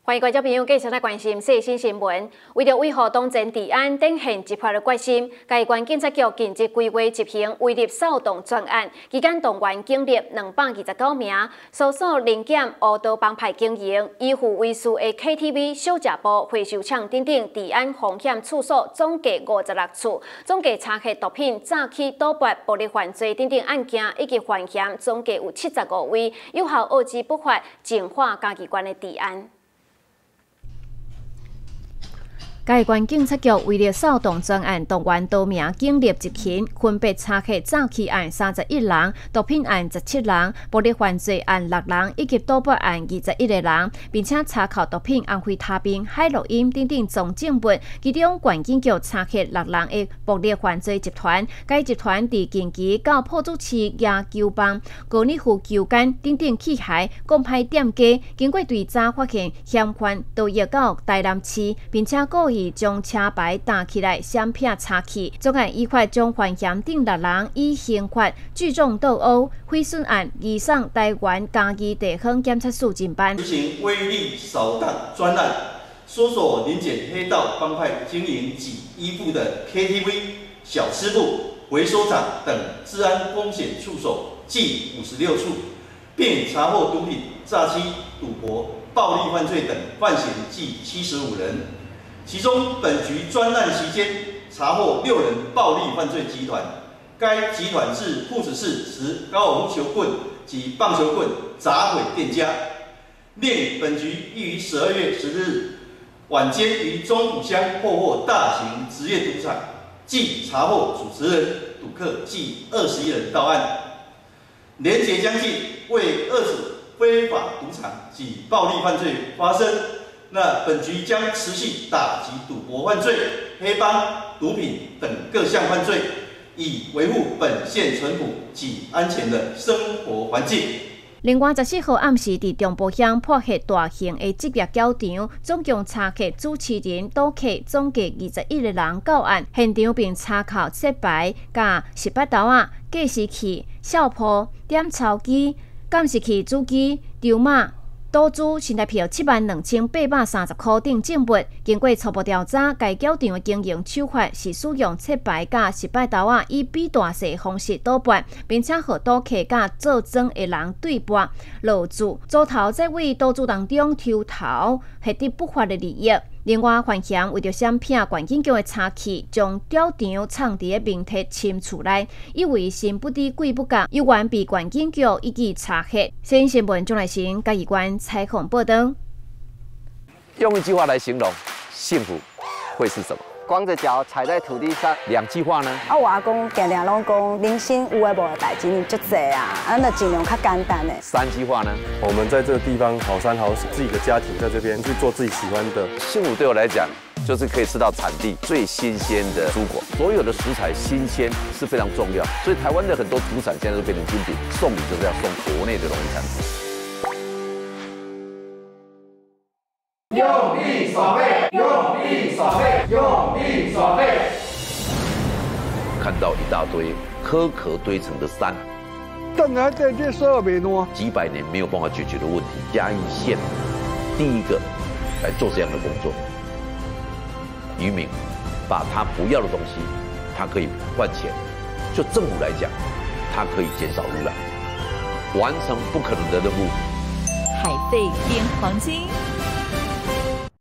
欢迎观众朋友继续来关心最新新闻。为了维护当前治安，展现执法的决心，台湾警察局近日规划执行威力扫动专案，期间动员警力229名，搜索零检乌道帮派经营、以附为事的 KTV、小食部、回收厂等等治安风险处所，总计56处，总计查获毒品、诈欺、赌博、暴力犯罪等等案件，以及犯嫌总计有75位，有效遏制不法净化嘉义县的治安。嘉义县警察局为了扫动专案，动员多名警力执勤，分别查获诈欺案31人、毒品案17人、暴力犯罪案6人，以及赌博案21个人，并且查扣毒品、安非他命、海洛因等等总证物。其中，县警局查获6人的暴力犯罪集团，该集团伫近期到朴子市野球棒、高尔夫球杆等等器械公派店家，经过调查发现嫌犯都移到台南市，并且将车牌打起来，闪片查起，总案依法将犯嫌等6人以刑罚聚众斗殴、毁损案移送台湾嘉义地方检察署侦办。 执行威力扫荡专案，搜索临检黑道帮派经营及依附的 KTV、小吃部、回收厂等治安风险处所计56处，并查获毒品、诈欺、赌博、暴力犯罪等犯嫌计75人。其中，本局专案期间查获6人暴力犯罪集团，该集团是朴子市持高尔夫球棍及棒球棍砸毁店家。另本局亦于12月10日晚间于中埔乡破获大型职业赌场，即查获主持人、赌客计21人到案，连结将近，为遏止非法赌场及暴力犯罪发生。那本局将持续打击赌博犯罪、黑帮、毒品等各项犯罪，以维护本县淳朴及安全的生活环境。 另外，14号暗时伫中埔乡破获大型的职业赌场，总共查获主持人、赌客总计21个人到案，现场并查扣色牌、甲18刀仔、计时器、笑谱、点钞机、监视器主机、筹码。赌资新台币72830块等证物，经过初步调查，该赌场的经营手法是使用切牌甲18刀仔以比大小方式赌博，并且和赌客甲做庄的人对搏、落注，组头在为赌注当中抽头，获得不法的利益。另外，犯嫌为着闪骗县警局的查器，将赌场藏伫民宅深厝内，以为神不知鬼不觉，有缘被县警局一举查获。新新闻钟来成嘉义县采访报道。 用一句话来形容幸福会是什么？ 光着脚踩在土地上。 2句话呢？ 我阿公常常拢讲，人生有诶无诶代志呢，足济啊，咱就尽量较简单诶。 3句话呢？ 我们在这个地方好山好水，自己的家庭在这边去做自己喜欢的。 幸福对我来讲，就是可以吃到产地最新鲜的蔬果，所有的食材新鲜是非常重要。所以台湾的很多土产现在都变成精品，送礼就是要送国内的农产品。 用力耍废，用力耍废，用力耍废。 看到一大堆壳壳堆成的山， 等下在这设备呢， 几百年没有办法解决的问题。嘉义县第一个来做这样的工作，渔民把他不要的东西，他可以换钱；就政府来讲，它可以减少污染，完成不可能的任务。 海废变黄金。